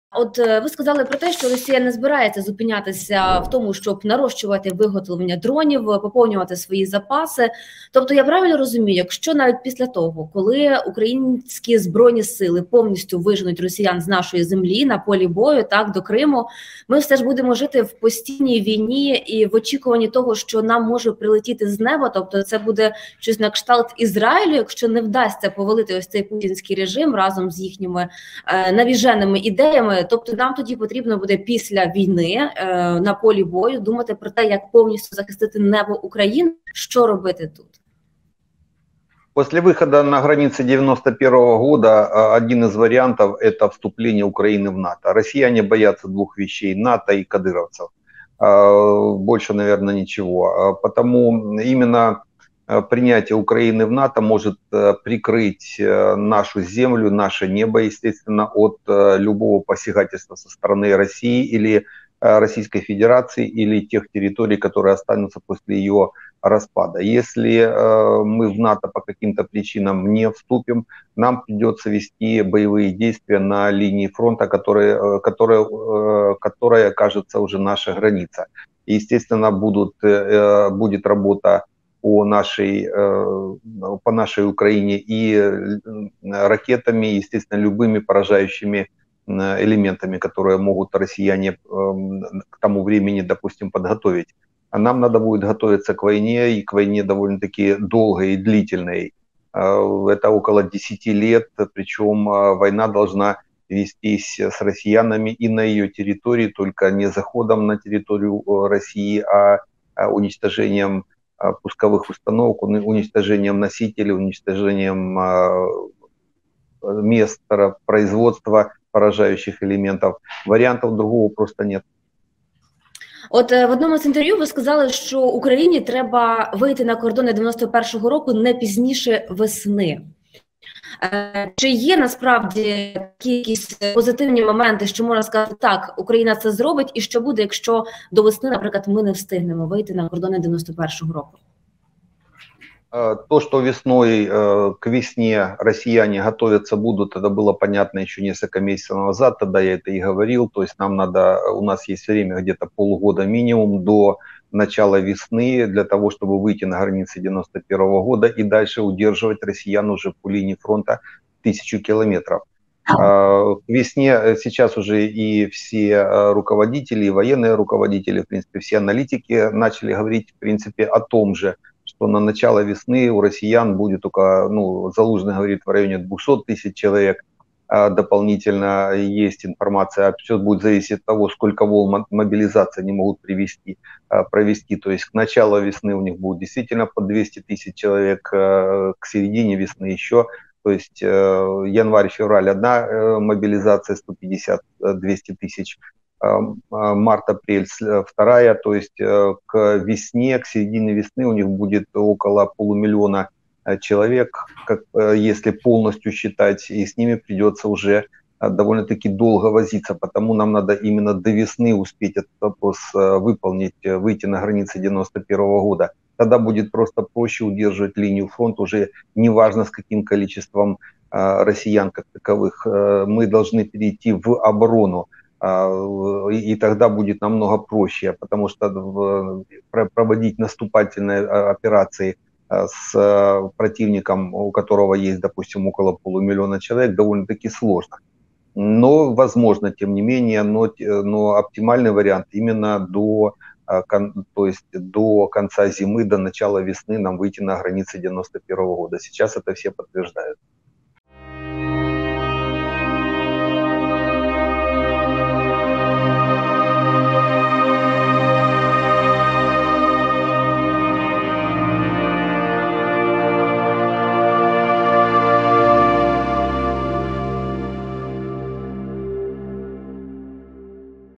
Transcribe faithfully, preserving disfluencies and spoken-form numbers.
От ви сказали про те, що Росія не збирається зупинятися в тому, щоб нарощувати виготовлення дронів, поповнювати свої запаси. Тобто я правильно розумію, якщо навіть після того, коли українські збройні сили повністю виженуть росіян з нашої землі на полі бою, так, до Криму, ми все ж будемо жити в постійній війні і в очікуванні того, що нам може прилетіти з неба, тобто це буде щось на кшталт Ізраїлю, якщо не вдасться повалити ось цей путінський режим разом з їхніми е, навіженими ідеями. Тобто нам тоді потрібно буде після війни е, на полі бою думати про те, як повністю захистити небо України, що робити тут. После выхода на границы девяносто первого года один из вариантов – это вступление Украины в НАТО. Россияне боятся двух вещей – НАТО и кадыровцев. Больше, наверное, ничего. Потому именно принятие Украины в НАТО может прикрыть нашу землю, наше небо, естественно, от любого посягательства со стороны России или Российской Федерации или тех территорий, которые останутся после ее распада. Если э, мы в НАТО по каким-то причинам не вступим, нам придется вести боевые действия на линии фронта, которые, которая, э, которая окажется уже наша граница. И, естественно, будут, э, будет работа по нашей, э, по нашей Украине и ракетами, естественно, любыми поражающими элементами, которые могут россияне э, к тому времени, допустим, подготовить. А нам надо будет готовиться к войне, и к войне довольно-таки долгой и длительной. Это около десяти лет, причем война должна вестись с россиянами и на ее территории, только не заходом на территорию России, а уничтожением пусковых установок, уничтожением носителей, уничтожением мест производства поражающих элементов. Вариантов другого просто нет. От в одному з інтерв'ю ви сказали, що Україні треба вийти на кордони дев'яносто першого року не пізніше весни. Чи є насправді такі якісь позитивні моменти, що можна сказати, так, Україна це зробить, і що буде, якщо до весни, наприклад, ми не встигнемо вийти на кордони дев'яносто першого року? То, что весной, к весне россияне готовиться будут, это было понятно еще несколько месяцев назад, тогда я это и говорил, то есть нам надо, у нас есть время где-то полгода минимум до начала весны для того, чтобы выйти на границы девяносто первого года и дальше удерживать россиян уже по линии фронта тысячу километров. К весне сейчас уже и все руководители, и военные руководители, в принципе, все аналитики начали говорить, в принципе, о том же, что на начало весны у россиян будет только, ну, Залужный говорит, в районе двухсот тысяч человек. А дополнительно есть информация, все будет зависеть от того, сколько волн мобилизации они могут привести, провести. То есть к началу весны у них будет действительно по двести тысяч человек, к середине весны еще. То есть январь-февраль одна мобилизация, сто пятьдесят — двести тысяч. Март-апрель вторая, то есть к весне, к середине весны у них будет около полумиллиона человек, как, если полностью считать, и с ними придется уже довольно-таки долго возиться, потому нам надо именно до весны успеть этот вопрос выполнить, выйти на границы девяносто первого года. Тогда будет просто проще удерживать линию фронта, уже неважно с каким количеством россиян как таковых. Мы должны перейти в оборону. И тогда будет намного проще, потому что проводить наступательные операции с противником, у которого есть, допустим, около полумиллиона человек, довольно-таки сложно. Но возможно, тем не менее, но, но оптимальный вариант именно до, то есть до конца зимы, до начала весны нам выйти на границы девяносто первого года. Сейчас это все подтверждают.